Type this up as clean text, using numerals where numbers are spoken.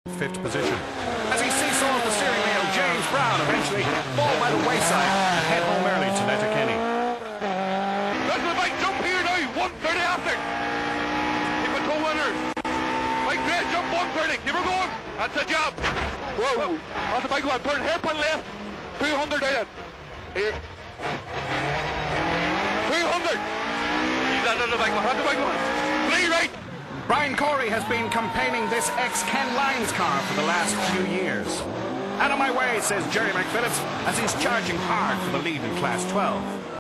5th position. As he seesaws the steering wheel, James Brown eventually fall by the wayside and head home early to Letterkenny. That's the big jump here now, 130 after. Keep it 2 winners. Big great jump, 130. Keep her going. That's the job. Whoa. That's a big one. Turn hairpin left. 200 out. Here. 200. That's the big one. That's the big one. Play right. Brian Corey has been campaigning this ex-Ken Lyons car for the last few years. Out of my way, says Jerry McPhillips, as he's charging hard for the lead in Class 12.